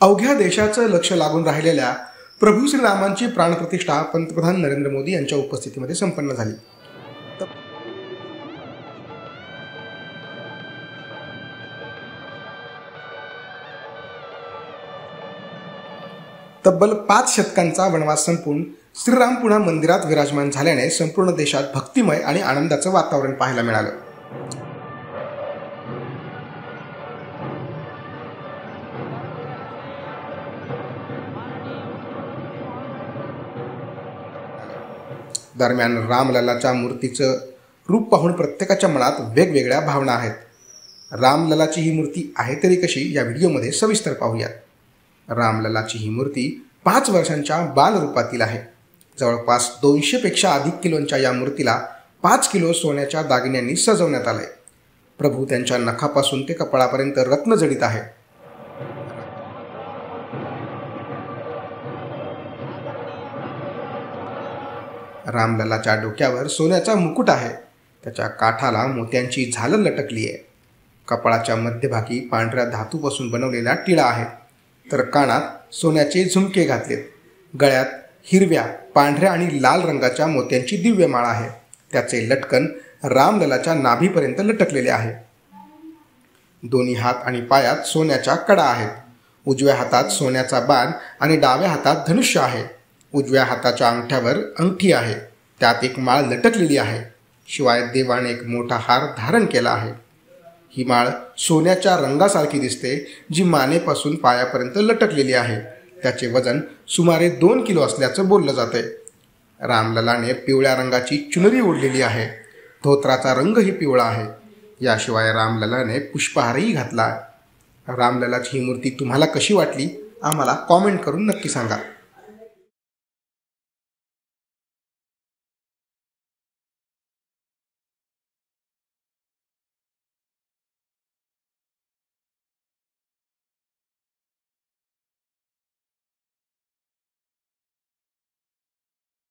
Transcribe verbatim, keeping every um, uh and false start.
अवघ्या देशाचं लक्ष लागून राहिलेल्या प्रभू श्रीरामांची प्राणप्रतिष्ठा पंतप्रधान नरेंद्र मोदी यांच्या उपस्थितीमध्ये संपन्न झाली। तब्बल पाच शतकांचा वनवास संपून श्रीराम पुन्हा मंदिरात विराजमान झाल्याने संपूर्ण देशात भक्तिमय आणि आनंदाचं वातावरण पाहायला मिळालं। दरम्यान रामललाच्या मूर्तीचं रूप पाहून प्रत्येकाच्या मनात वेगवेगळ्या भावना आहेत। रामललाची ही मूर्ती आहे तरी कशी या व्हिडिओमध्ये सविस्तर पाहूयात। रामललाची ही मूर्ती पाच वर्षांच्या बालरूपातील आहे। जवळपास दोनशे पेक्षा अधिक किलोंच्या या मूर्तीला पाच किलो सोन्याच्या दागिन्यांनी सजवण्यात आलंय। प्रभू त्यांच्या नखापासून ते कपाळापर्यंत रत्न जडित आहे। रामललाच्या डोक्यावर सोन्याचा मुकुट आहे। त्याच्या काठाला मोत्यांची झालर लटकली आहे। कपाळाच्या मध्यभागी पांढऱ्या धातूपासून बनवलेला टिळा आहे, तर कानात सोन्याचे झुमके घातलेत। गळ्यात हिरव्या, पांढऱ्या आणि लाल रंगाच्या मोत्यांची दिव्य माळ आहे। त्याचे लटकन रामललाच्या नाभीपर्यंत लटकलेले आहे। दोन्ही हात आणि पायात सोन्याच्या कडा आहेत। उजव्या हातात सोन्याचा बाण आणि डाव्या हातात धनुष्य आहे। उजव्या हाताच्या अंगठ्यावर अंगठी आहे, त्यात एक माळ लटकलेली आहे। शिवाय देवाने एक मोठा हार धारण केला आहे। ही माळ सोन्याच्या रंगासारखी दिसते, जी मानेपासून पायापर्यंत लटकलेली आहे। त्याचे वजन सुमारे दोन किलो असल्याचं बोललं जाते। रामललाने पिवळ्या रंगाची चुनरी ओढलेली आहे। धोत्राचा रंगही पिवळा आहे। याशिवाय रामललाने पुष्पहारही घातला आहे। रामललाची ही मूर्ती तुम्हाला कशी वाटली आम्हाला कॉमेंट करून नक्की सांगा।